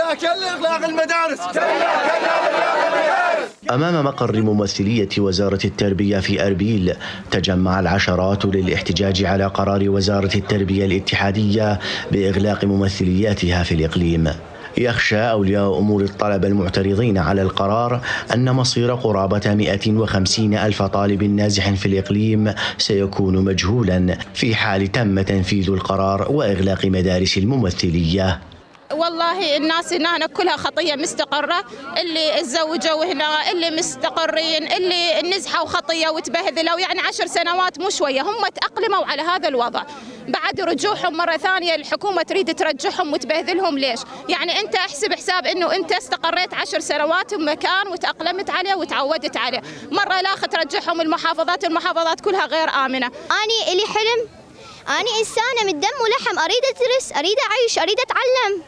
كلا إغلاق المدارس. أمام مقر ممثلية وزارة التربية في أربيل تجمع العشرات للاحتجاج على قرار وزارة التربية الاتحادية بإغلاق ممثلياتها في الإقليم. يخشى أولياء أمور الطلبة المعترضين على القرار أن مصير قرابة 150 ألف طالب نازح في الإقليم سيكون مجهولا في حال تم تنفيذ القرار وإغلاق مدارس الممثلية. والله الناس هنا كلها خطية مستقرة، اللي تزوجوا هنا، اللي مستقرين، اللي نزحوا خطية وتبهذلوا، يعني 10 سنوات مو شوية، هم تأقلموا على هذا الوضع. بعد رجوعهم مرة ثانية الحكومة تريد ترجعهم وتبهذلهم. ليش؟ يعني أنت احسب حساب أنه أنت استقريت 10 سنوات بمكان وتأقلمت عليه وتعودت عليه، مرة لا ترجعهم المحافظات كلها غير آمنة. أنا إلي حلم، أنا إنسانة من دم ولحم، أريد أدرس، أريد أعيش، أريد أتعلم.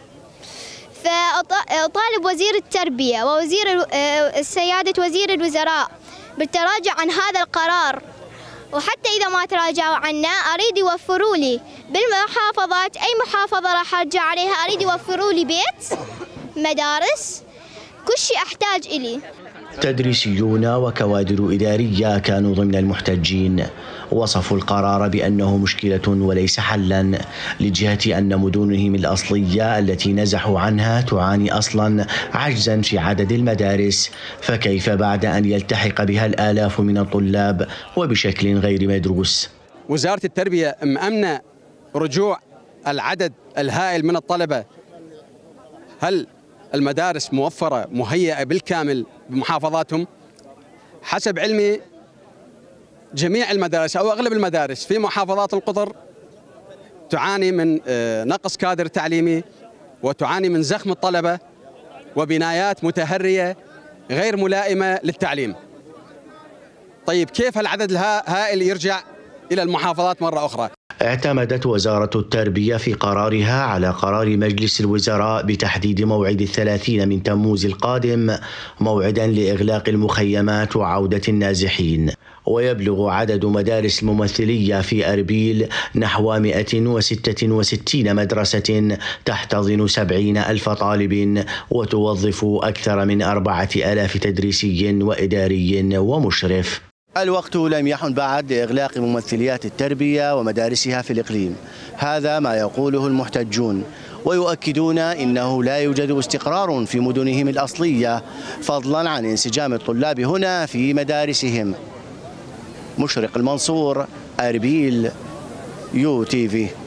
فأطالب وزير التربية ووزير سيادة وزير الوزراء بالتراجع عن هذا القرار، وحتى إذا ما تراجعوا عنه أريد يوفروا لي بالمحافظات، أي محافظة راح أرجع عليها أريد يوفروا لي بيت، مدارس، كل شيء أحتاج إليه. تدريسيون وكوادر إدارية كانوا ضمن المحتجين، وصفوا القرار بأنه مشكلة وليس حلا، لجهة أن مدنهم الأصلية التي نزحوا عنها تعاني أصلا عجزا في عدد المدارس، فكيف بعد أن يلتحق بها الآلاف من الطلاب وبشكل غير مدروس؟ وزارة التربية مأمنة رجوع العدد الهائل من الطلبة؟ هل المدارس موفرة مهيئة بالكامل بمحافظاتهم؟ حسب علمي جميع المدارس أو أغلب المدارس في محافظات القطر تعاني من نقص كادر تعليمي، وتعاني من زخم الطلبة وبنايات متهرية غير ملائمة للتعليم. طيب كيف العدد الهائل يرجع إلى المحافظات مرة أخرى؟ اعتمدت وزارة التربية في قرارها على قرار مجلس الوزراء بتحديد موعد 30 من تموز القادم موعدا لإغلاق المخيمات وعودة النازحين. ويبلغ عدد مدارس الممثلية في أربيل نحو 166 مدرسة تحتضن 70 ألف طالب وتوظف أكثر من 4000 تدريسي وإداري ومشرف. الوقت لم يحن بعد لإغلاق ممثليات التربية ومدارسها في الإقليم، هذا ما يقوله المحتجون، ويؤكدون إنه لا يوجد استقرار في مدنهم الأصلية فضلا عن انسجام الطلاب هنا في مدارسهم. مشرق المنصور، أربيل، UTV.